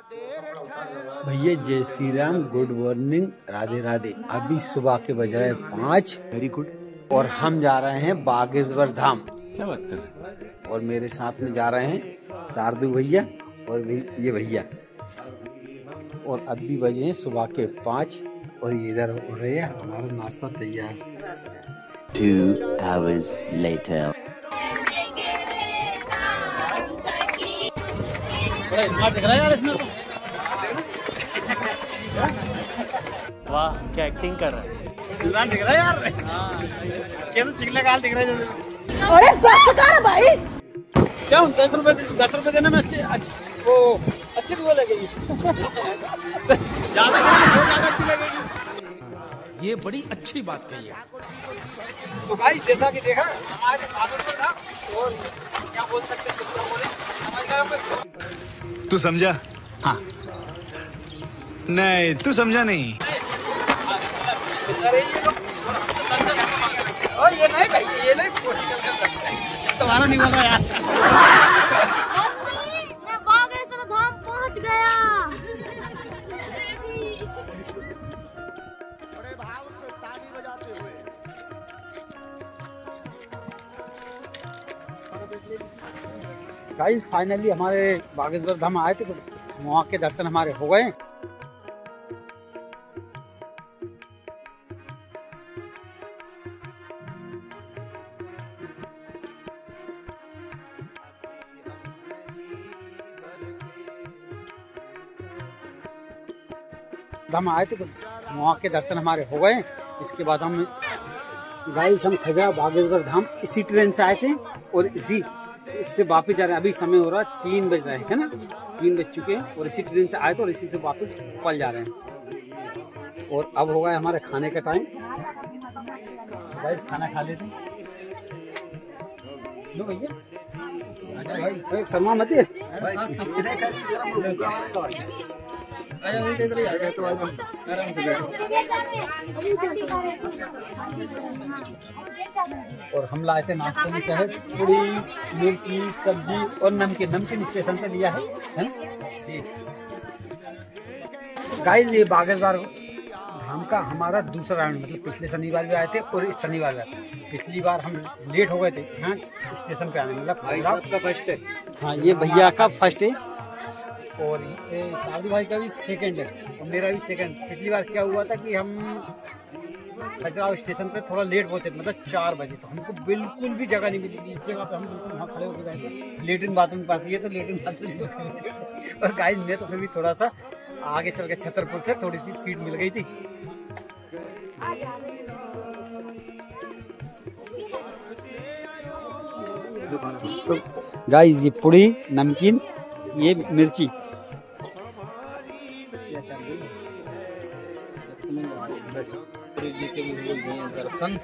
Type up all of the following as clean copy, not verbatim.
भैया Jai Shri Ram, good morning, Radhe Radhe. अभी सुबह के बज रहे 5। Very good. और हम जा रहे हैं बागेश्वर धाम। क्या बात कर रहे हैं? और मेरे साथ में जा रहे हैं शार्दू भैया और ये भैया। और अभी बजे हैं सुबह के 5 और ये इधर हो रहे हैं, हमारा नाश्ता तैयार। 2 hours later. स्मार्ट दिख रहा है यार इसमें तो। वाह क्या एक्टिंग कर रहा है। दिख रहा है यार। कैसे चिकना गाल दिख रहा है। अरे बस कर भाई। क्या 10 रुपए देने में अच्छी वो लगेगी। ज्यादा अच्छी लगेगी। ये बड़ी अच्छी बात कही है। तो भाई जैसा कि देखा हमारे बागेश्वर था और क्या बोल सकते हैं, कुछ बोले समझ गए। तू समझा? हाँ। नहीं तू समझा नहीं। और ये नहीं भाई, ये नहीं तुम्हारा नहीं बोल रहा यार। मैं बागेश्वर धाम पहुंच गया। बड़े भाव से ताली बजाते हुए गाइस फाइनली हमारे बागेश्वर धाम आए थे, तो वहाँ के दर्शन हमारे हो गए। हम आए थे तो वहाँ के दर्शन हमारे हो गए। इसके बाद हम खजा बागेश्वर धाम इसी ट्रेन से आए थे और इससे वापस जा रहे हैं। अभी समय हो रहा है 3 बज रहे हैं ना, 3 बज चुके हैं और इसी ट्रेन से आए थे और इसी से वापस भोपाल जा रहे हैं। और अब हो गया हमारे खाने का टाइम। गाइस खाना खा लेते हैं। लो भैया भाई शर्मा मत और हम लाए थे नाश्ते में क्या है, पूरी मिर्ची सब्जी और नमकीन स्टेशन पे लिया है ठीक। गाइस ये बागेश्वर धाम का हमारा दूसरा राउंड, मतलब पिछले शनिवार भी आए थे और इस शनिवार भी आए थे। पिछली बार हम लेट हो गए थे यहाँ स्टेशन पे आने, मतलब फर्स्ट है। हाँ ये भैया का फर्स्ट है और शादी भाई का भी सेकंड है और मेरा भी सेकंड। पिछली बार क्या हुआ था कि हम खजुराहो स्टेशन पे थोड़ा लेट पहुंचे, मतलब 4 बजे, तो हमको बिल्कुल भी जगह नहीं मिली। इस जगह पे हम बिल्कुल वहाँ खड़े होकर गए थे। लेटरिन बाथरूम के पास ये तो लेटरिन बाथरूम और गाइस ने तो फिर भी थोड़ा सा आगे चल के छतरपुर से थोड़ी सी सीट मिल गई थी। तो गाइस ये पूरी नमकीन, ये मिर्ची, जी के दर्शन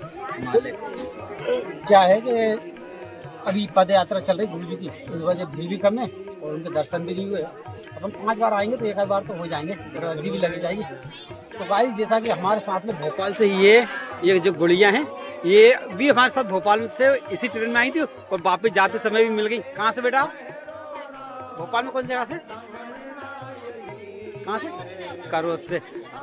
क्या है कि अभी पद यात्रा चल रही गुरु जी की, इस वजह भीड़ भी कम है और उनके दर्शन भी नहीं हुए। अपन 5 बार आएंगे तो 1 बार तो हो जाएंगे, अर्जी भी लगी जाएगी। तो भाई जैसा कि हमारे साथ में भोपाल से ये जो गुड़िया हैं, ये भी हमारे साथ भोपाल से इसी ट्रेन में आई थी और वापस जाते समय भी मिल गई। कहाँ से बेटा? भोपाल में कौन जगह से? कहाँ से? करोल से।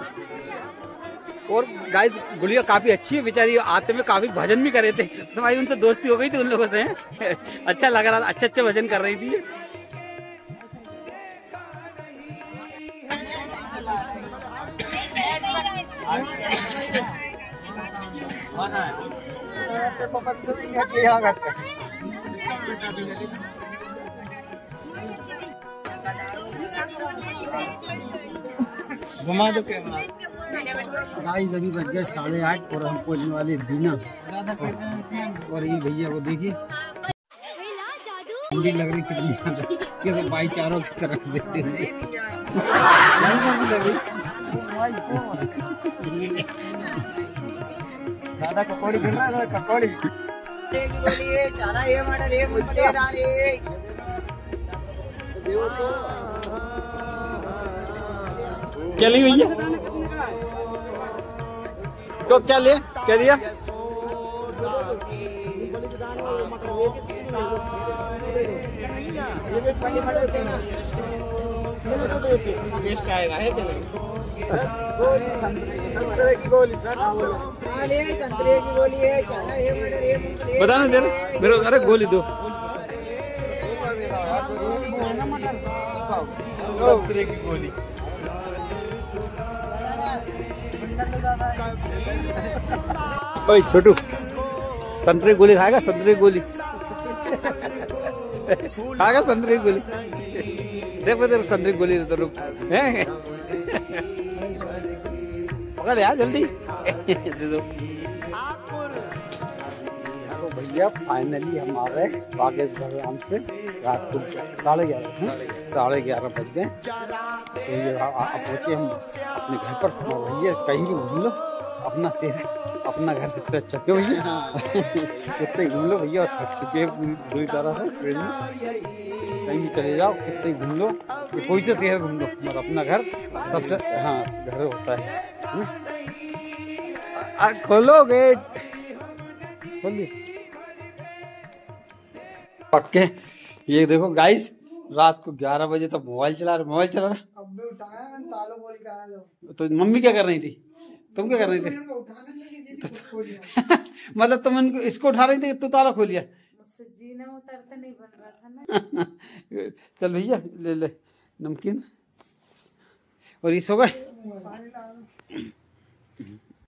और गाइस गुड़िया काफी अच्छी है बेचारी, आते में काफी भजन भी कर रहे थे, तो भाई उनसे दोस्ती हो गई थी उन लोगों से। अच्छा लग रहा था, अच्छे भजन कर रही थी। घुमा दो कैमरा। गाइस अभी बज गए 8:30 और हम पहुंचने वाले बीना। और ये भैया वो देखिए पूरी लग रही कितनी भाईचारों की तरफ देखते हुए दादा ककौड़ी गिर रहा है, ककौड़ी क्या ली भैया? तो क्या लिया? टेस्ट आएगा है कि नहीं? संतरे की गोली संतरे की गोली है। बता ना तेरा मेरे, अरे गोली दो। संतरे की गोली। ओए छोटू, संतरे की गोली खाएगा? संतरे की गोली खाएगा? संतरे की गोली देख, मैं तेरे संतरे की गोली देता रुक। पकड़ यार जल्दी दे दो। तो भैया फाइनली हमारे बागेश्वर धाम से रात को 11:30 बज गए। तो ये पहुँचे हम अपने घर पर। भैया कहीं भी घूम लो, अपना शहर अपना घर सबसे अच्छा, क्यों भैया? कितने घूम लो भैया, और थक चुके हैं पूरी तरह से ट्रेन में। कहीं भी चले जाओ, कितने घूम लो, कोई से शहर घूम लो, मगर अपना घर सबसे घर होता है। खोलो गेट, खोल दी पक्के। ये देखो गाइस, रात को 11 बजे तक मोबाइल चला रहा। अब भी उठाया मैंने, तालो बोल के आया। तो मम्मी क्या कर रही थी? तुम क्या कर रही थी? मतलब तुम इनको इसको उठा रही थी, तू ताला खोलिया? मुझसे जीना उतरता नहीं बन रहा था ना। चल भैया ले ले नमकीन। और ये सो गए।